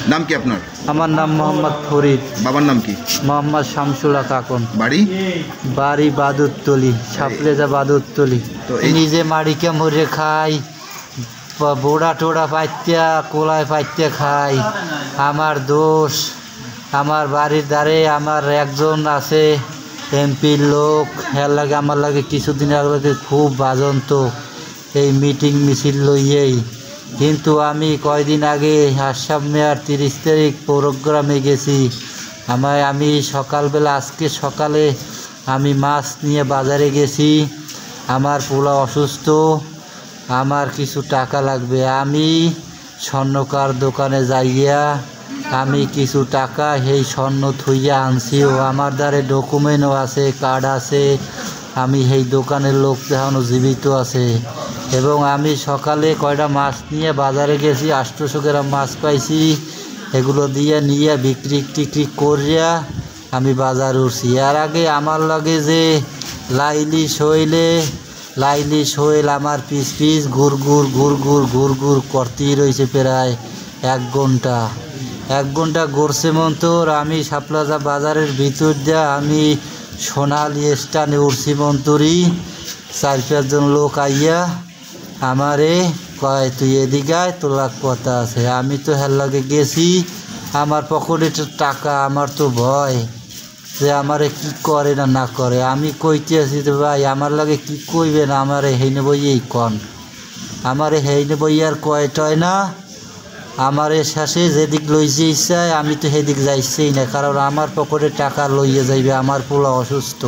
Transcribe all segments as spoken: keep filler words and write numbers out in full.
নাম কি আপনার? আমার নাম মোহাম্মদ ফরিদ। বাবার নাম কি? মোহাম্মদ শামসুল্লাহ কাকন। বাড়ি? বাড়ি বাদুরতলি, সাপলেজা বাদুরতলি। নিজে মাড়িকে মরে খাই, বোড়া টোড়া পাইত্যা কোলায় পাইত্যা খাই। আমার দোষ, আমার বাড়ির দ্বারে আমার একজন আছে এমপির লোক, এর লাগে আমার লাগে কিছুদিন আগে খুব বাজন্ত এই মিটিং মিছিল লইয়েই। কিন্তু আমি কয়দিন আগে আসাম মেয়ার তিরিশ তারিখ প্রোগ্রামে গেছি। আমায় আমি সকালবেলা আজকে সকালে আমি মাছ নিয়ে বাজারে গেছি। আমার পোলা অসুস্থ, আমার কিছু টাকা লাগবে। আমি স্বর্ণকার দোকানে যাইয়া আমি কিছু টাকা সেই স্বর্ণ থইয়া আনছিও। আমার দ্বারে ডকুমেন্টও আছে, কার্ড আছে। আমি সেই দোকানের লোক দেখানো জীবিত আছে। এবং আমি সকালে কয়টা মাছ নিয়ে বাজারে গেছি, আটশোশো গ্রাম মাছ পাইছি। এগুলো দিয়ে নিয়ে বিক্রি টিক্রি করিয়া আমি বাজার উঠছি। এর আগে আমার লাগে যে লাইলি শৈলে লাইলি শৈল আমার পিস পিস ঘুর ঘুর ঘুর ঘুর ঘুর ঘুর করতেই রয়েছে প্রায় এক ঘন্টা এক ঘন্টা ঘুরছে মন্তর। আমি সাপলাজা বাজারের ভিতর দিয়ে আমি সোনালি স্টানে উঠছি মন্তরি। চার পাঁচজন লোক আইয়া আমারে কয় তুই এদিকায় তোলা কথা আছে। আমি তো হের লাগে গেছি, আমার পকেটে টাকা, আমার তো ভয় যে আমারে কি করে না না করে। আমি কইতে আছি তো ভাই আমার লাগে কি কইবে না, আমারে হেইনে বইয়েই কন, আমারে হেইনে বইয়ার কয় টয় না। আমার শেষে যেদিক লইছে ইচ্ছায় আমি তো সেদিক যাইছেই না, কারণ আমার পকেটে টাকা লইয়ে যাইবে, আমার পোলা অসুস্থ।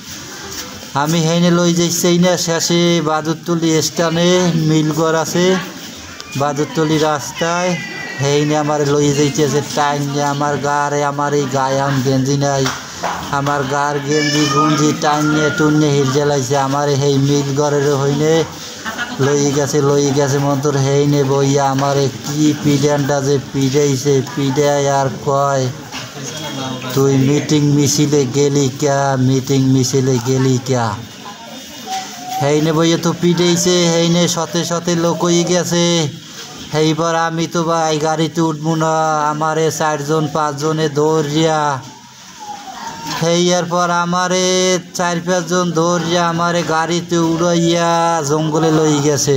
আমি হেইনে লই যাইছেই না। শেষে বাদুরতলি স্টানে মিলঘর আছে, বাদুরতলি রাস্তায় হেইনে আমার লইয়ে যাইতেছে টাইম। আমার গারে আমার এই গায়ে আম গেঞ্জি নাই, আমার গার গেঞ্জি গুঞ্জি টাইনে টুনে হির জ্বালাইছে। আমার সেই মিলঘরের হইনে লই গেছে লই গেছে মন্তর হেইনে বইয়া আমার কি পিডানটা যে পিডাইছে, পিডাই আর কয় তুই মিটিং মিছিলে গেলি ক্যা, মিটিং মিছিলে গেলি ক্যা। হেইনে বইয়া তো পিডাইছে, হেইনে সতে সতে লোক হয়ে গেছে। এইবার আমি তো ভাই গাড়িতে উঠবো না, আমারে চারজন পাঁচজনে দৌড়িয়া হেয়ার পর আমারে চার পাঁচজন দৌড়িয়া আমারে গাড়িতে উড়াইয়া জঙ্গলে লই গেছে।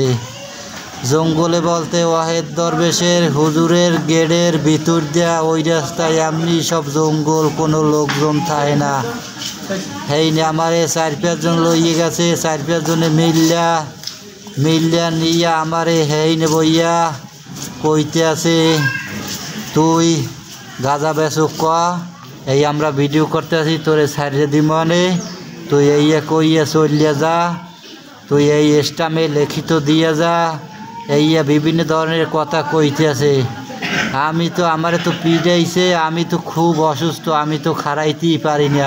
জঙ্গলে বলতে ওয়াহেদ দরবেশের হুজুরের গেটের ভিতর দিয়া ওই রাস্তায় এমনি সব জঙ্গল, কোনো লোকজন থাকে না। হেইনে আমারে চার পাঁচজন লইয়ে গেছে, চার পাঁচজনে মিল্লা মিল্লা নিয়া আমারে হেইনে বইয়া কইতে আছে তুই গাঁজা বেচুক ক, এই আমরা ভিডিও করতে আছি তোরে সাইডে দিমনে, তুই এই কইয়া চলিয়া যা, তুই এই স্টামে লিখিত দিয়া যা, এই বিভিন্ন ধরনের কথা কইতে আছে। আমি তো আমারে তো পিডাইছে, আমি তো খুব অসুস্থ, আমি তো খাড়াইতেই পারি না।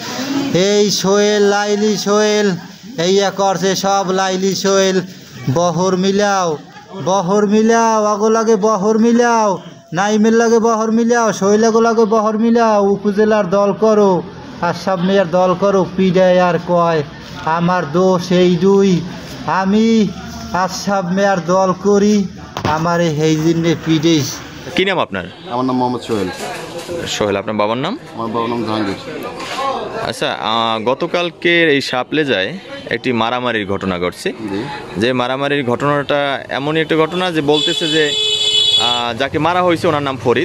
এই সোহেল লাইলি সোহেল এইয়া করছে সব, লাইলি সোহেল বহর মিলাও বহর মিলাও, আগো লাগে বহর মিলাও, নাইমের লাগে বহর মিলাও, শৈলাগো লাগে বহর মিলাও, উপজেলার দল করো, আসাম মেয়ার দল করো। পিডায় আর কয় আমার দোষ এই দুই, আমি আসাম মেয়ার দল করি, আমার এই দিনে পিডেস। কি নাম আপনার? আমার নাম মোহাম্মদ সোহেল। সোহেল, আপনার বাবার নাম? আমার বাবার নাম জাহাঙ্গীর। আচ্ছা, গতকালকে এই সাপলেজায় একটি মারামারির ঘটনা ঘটছে। যে মারামারির ঘটনাটা এমনই একটা ঘটনা যে বলতেছে যে যাকে মারা হয়েছে ওনার নাম ফরিদ।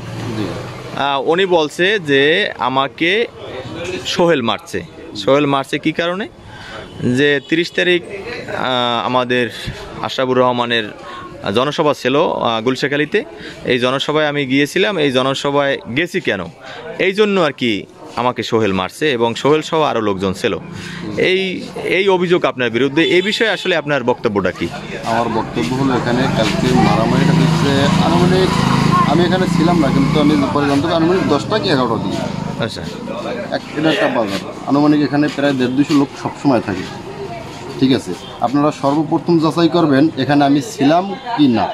উনি বলছে যে আমাকে সোহেল মারছে। সোহেল মারছে কি কারণে? যে তিরিশ তারিখ আমাদের আশরাফুর রহমানের জনসভা ছিল গুলশাখালীতে। এই জনসভায় আমি গিয়েছিলাম। এই জনসভায় গেছি কেন, এই জন্য আর কি আমাকে সোহেল মারছে, এবং সোহেল সহ আরও লোকজন ছিল। এই এই অভিযোগ আপনার বিরুদ্ধে, এই বিষয়ে আসলে আপনার বক্তব্যটা কি? আমার বক্তব্য হলো এখানে কালকে মারামারিটা হচ্ছে আনুমানিক, আমি এখানে ছিলাম না কিন্তু আমি পরে জানতে পারি আনুমানিক দশটা কি এগারোটা দিন। আচ্ছা, এক এটা একটা বাজার, আনুমানিক এখানে প্রায় দেড় দুশো লোক সবসময় থাকে। ঠিক আছে, আপনারা সর্বপ্রথম যাচাই করবেন এখানে আমি ছিলাম কি না।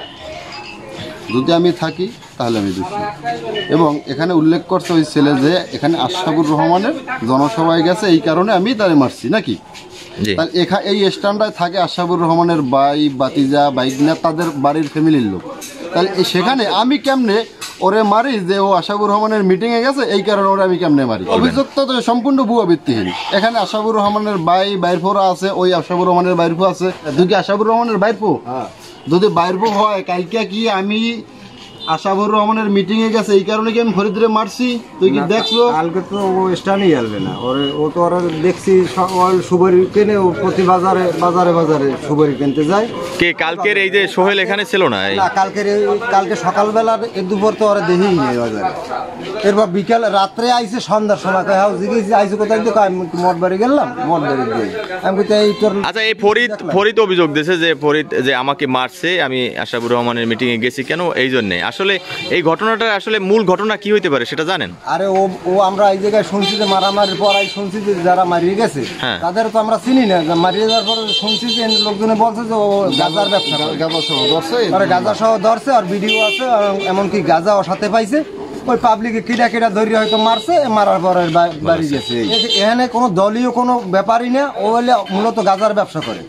যদি আমি থাকি তাহলে আমি দোষী। এবং এখানে উল্লেখ করছে ওই ছেলে যে এখানে আশরাফুর রহমানের জনসভায় গেছে, এই কারণে আমি তারে মারছি নাকি। তাহলে এখানে এই স্ট্যান্ডায় থাকে আশরাফুর রহমানের ভাই, বাতিজা, বাইকনা, তাদের বাড়ির ফ্যামিলির লোক। তাহলে সেখানে আমি কেমনে ওরে মারি যে ও আশাবুর রহমানের মিটিং এ গেছে, এই কারণে ওরা আমি কেমনে মারি। অভিযোগ তো সম্পূর্ণ ভুয়া ভিত্তিহীন। এখানে আশাবুর রহমানের ভাই বাইরফোরা আছে, ওই আশাবুর রহমানের বাইরফো আছে। তুই কি আশাবুর রহমানের বাইরফো? যদি বাইরফো হয়, কালকে কি আমি আশাবুর রহমানের মিটিং এ গেছে এই কারণে কি আমি ফরিদরে মারছি? তুই কি দেখছো? কালকে তো ও স্টানই আসবে না, ওরে ও তো ওরা দেখছি সুপারি কেনে, ও প্রতি বাজারে বাজারে বাজারে সুপারি কিনতে যায়। কে কালকের এই যে সোহেল এখানে ছিল না? না, কালকের কালকে সকালবেলা দুপুর তো ওরা দেখেই নেই বাজারে। এরপর বিকাল রাত্রে আইসে সন্ধ্যার সময় কয় হাও জিজ্ঞেস আইসে কোথায়, তো আমি মঠ বাড়ি গেলাম, মঠ বাড়ি দিয়ে আমি কোথায় এই তোর। আচ্ছা, এই ফরিদ ফরিদ অভিযোগ দিয়েছে যে ফরিদ যে আমাকে মারছে, আমি আশাবুর রহমানের মিটিং এ গেছি কেন, এই জন্যে। আসলে এই ঘটনাটা আসলে মূল ঘটনা কি হইতে পারে সেটা জানেন? আরে ও ও আমরা এই জায়গায় শুনছি যে মারামারির পর আই শুনছি যে যারা মারিয়ে গেছে তাদের তো আমরা চিনি না, মারিয়ে যাওয়ার পরে শুনছি যে লোকজনে বলছে যে ও গাজার ব্যবসা, গাঁজা সহ ধরছে, আরে গাঁজা সহ ধরছে, আর ভিডিও আছে, এমনকি গাঁজা ও সাথে পাইছে। ওই পাবলিকে কিটা কিটা ধরে হয়তো মারছে, মারার পরে বাড়ি গেছে। এখানে কোনো দলীয় কোনো ব্যাপারই না, ও হলে মূলত গাজার ব্যবসা করে।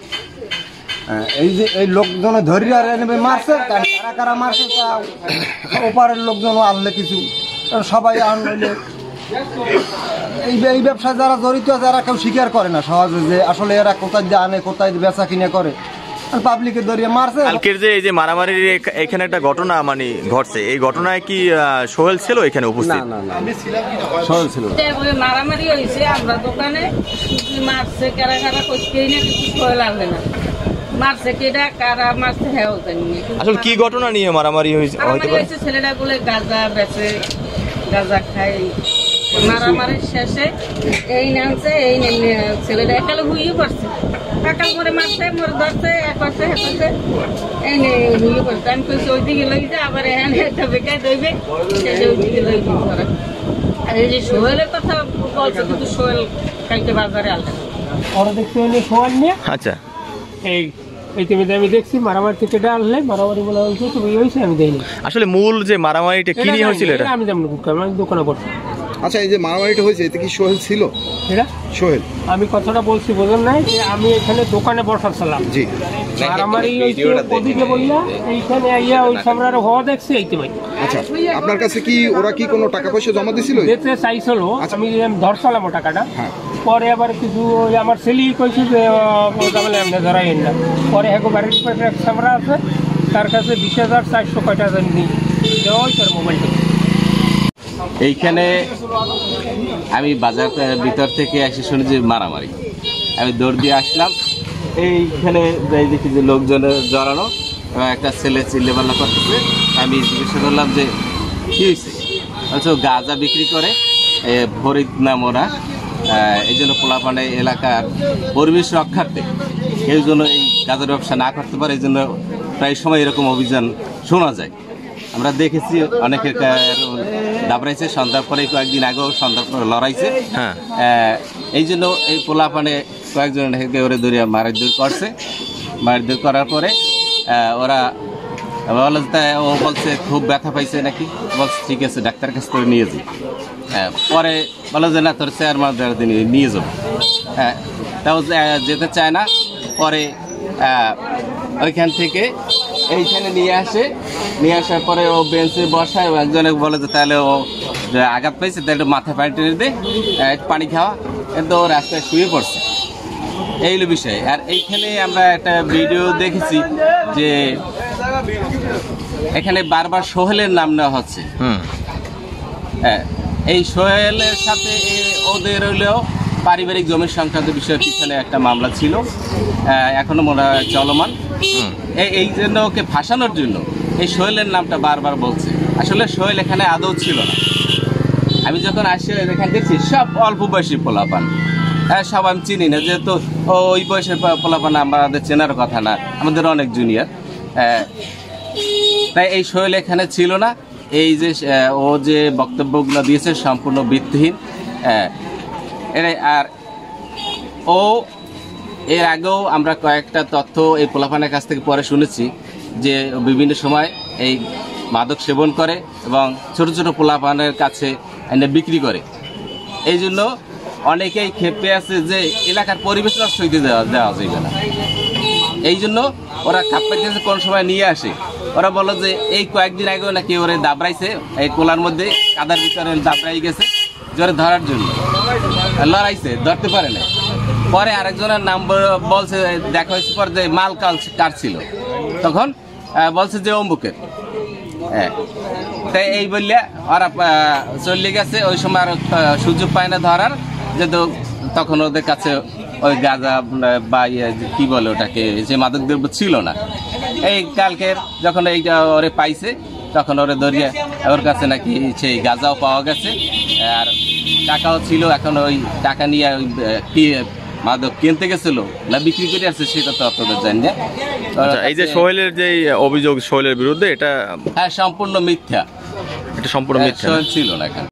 এই যে এই লোকজন ধরি আর এনেবে মারছে, কারা কারা মারছে তা ওপারের লোকজন আনলে কিছু, সবাই আনলে এই এই ব্যবসায় যারা জড়িত যারা কেউ স্বীকার করে না সহজে যে আসলে এরা কোথায় যে আনে, কোথায় বেচা কিনে করে, পাবলিকে ধরিয়ে মারছে। কালকের যে এই যে মারামারির এখানে একটা ঘটনা মানে ঘটছে, এই ঘটনায় কি সোহেল ছিল এখানে উপস্থিত? না না, আমি ছিলাম কি না, সোহেল ছিল। মারামারি হয়েছে, আমরা দোকানে মারছে, কারা কারা করতেই না, কিছু সোহেল আনবে না, মারছে কেডা কারা মারছে হ্যাঁ জানি। আসলে কি ঘটনা নিয়ে মারামারি হয়েছে? হয়েছে ছেলেটা গুলো গাঁজা বেচে, গাঁজা খাই, মারামারির শেষে এই নামছে, এই ছেলেটা একালে হুইয়ে পড়ছে, একাল করে মারছে, মরে ধরছে, এক পাশে এক পাশে এই হুইয়ে পড়ছে। আমি কইছি ওই দিকে লই যা, আবার এখানে একটা বেকায় দইবে, শেষে ওই দিকে লই দিই ধরে। আর এই যে সোহেলের কথা বলছে, কিন্তু সোহেল কালকে বাজারে আনলে ওরা দেখতে হলে সোহেল নিয়ে। আচ্ছা, এই ইতিমধ্যে আমি দেখছি মারামারি থেকে আনলে মারামারি বলা হয়েছে, তুমি হয়েছে আমি দেখিনি। আসলে মূল যে মারামারিটা কি নিয়ে হয়েছিল এটা আমি যেমন আমি দোকানে বসে। আচ্ছা, এই যে মারামারিটা হয়েছে এতে কি সোহেল ছিল? এটা সোহেল, আমি কথাটা বলছি বোঝেন নাই যে আমি এখানে দোকানে বসাচ্ছিলাম, জি মারামারি হয়েছে ওদিকে বললা, এইখানে আইয়া ওই সামরার হওয়া দেখছি এইতে ভাই। আচ্ছা, আপনার কাছে কি ওরা কি কোনো টাকা পয়সা জমা দিছিল? দিতে চাইছিল, আমি ধরছিলাম টাকাটা। পরে আবার কিছু ওই আমার ছেলেই কইছে যে এমনি ধরাই না। পরে হ্যাঁ বাড়ির পেটে এক সামরা আছে, তার কাছে বিশ হাজার চারশো কয়টা নিই দেওয়া হয়েছে মোবাইলটা। এইখানে আমি বাজার ভিতর থেকে এসে শুনি যে মারামারি, আমি দৌড় দিয়ে আসলাম। এইখানে যাই দেখি যে লোকজনের জড়ানো, একটা ছেলে চিল্লেপাল্লা করতেছে। আমি জিজ্ঞাসা করলাম যে কী হয়েছে? বলছে গাঁজা বিক্রি করে, ফরিদ নাম ওরা, এই জন্য পোলাপানে এলাকার পরিবেশ রক্ষার্থে কেউ যেন এই গাঁজার ব্যবসা না করতে পারে, এই জন্য প্রায় সময় এরকম অভিযান শোনা যায়। আমরা দেখেছি অনেকে দাবড়াইছে, সন্ধ্যার পরে কয়েকদিন আগেও সন্ধ্যার পরে লড়াইছে। হ্যাঁ, এই জন্য এই পোলাপানে কয়েকজন ওরে ধরিয়া মারধর করছে। মারধর করার পরে ওরা বলে, ও বলছে খুব ব্যথা পাইছে নাকি, বলছে ঠিক আছে ডাক্তার কাছে করে নিয়ে যাই। পরে বলো যে না তোর চেয়ার মারধর নিয়ে যাবো। হ্যাঁ, তাও যেতে চায় না। পরে ওইখান থেকে এইখানে নিয়ে আসে, নিয়ে আসার পরে ও বেঞ্চে বসায়, একজনে বলে যে তাহলে ও আঘাত পাইছে, তাহলে মাথায় পানি টেনে দে, পানি খাওয়া, কিন্তু ও রাস্তায় শুয়ে পড়ছে। এই হলো বিষয়। আর এইখানে আমরা একটা ভিডিও দেখেছি যে এখানে বারবার সোহেলের নাম নেওয়া হচ্ছে। হ্যাঁ, এই সোহেলের সাথে ওদের হইলেও পারিবারিক জমি সংক্রান্ত বিষয়ের পিছনে একটা মামলা ছিল, এখনো মনে হয় চলমান। এই জন্য ওকে ফাঁসানোর জন্য এই সোহেলের নামটা বারবার বলছে। আসলে সোহেল এখানে আদৌ ছিল না। আমি যখন আসি এখানে দেখছি সব অল্প বয়সী পোলাপান, হ্যাঁ সব আমি চিনি না, যেহেতু ওই বয়সের পোলাপান আমাদের চেনার কথা না, আমাদের অনেক জুনিয়র। তাই এই সোহেল এখানে ছিল না। এই যে ও যে বক্তব্যগুলো দিয়েছে সম্পূর্ণ ভিত্তিহীন। আর ও এর আগেও আমরা কয়েকটা তথ্য এই পোলাপানের কাছ থেকে পরে শুনেছি যে বিভিন্ন সময় এই মাদক সেবন করে এবং ছোট ছোট পোলাপানের কাছে এনে বিক্রি করে। এই জন্য অনেকেই ক্ষেপে আছে যে এলাকার পরিবেশ নষ্ট হইতে দেওয়া দেওয়া যাবে না। এই জন্য ওরা খাপ্পের কাছে কোন সময় নিয়ে আসে, ওরা বললো যে এই কয়েকদিন আগেও নাকি ওরে দাবড়াইছে এই কোলার মধ্যে কাদার ভিতরে দাবড়াই গেছে জোরে ধরার জন্য, লড়াইছে, ধরতে পারে না। পরে আরেকজনের নাম বলছে, দেখা হয়েছে পর যে মাল কাল কাটছিল, তখন বলছে যে অম্বুকের। হ্যাঁ, তাই এই বললে ওরা চলে গেছে। ওই সময় আর সুযোগ পায় না ধরার, যেহেতু তখন ওদের কাছে ওই গাঁজা বা ইয়ে কি বলে ওটাকে, যে মাদক দ্রব্য ছিল না। এই কালকের যখন এইটা ওরে পাইছে, তখন ওরে ধরিয়ে ওর কাছে নাকি সেই গাঁজাও পাওয়া গেছে, আর টাকাও ছিল। এখন ওই টাকা নিয়ে ওই কি মাদক কিনতে গেছিল না বিক্রি করে আসছে, সেটা তো আপনাদের জানি না। এই যে সোহেলের যে অভিযোগ সোহেলের বিরুদ্ধে, এটা হ্যাঁ সম্পূর্ণ মিথ্যা, এটা সম্পূর্ণ মিথ্যা সোহেল ছিল না এখানে।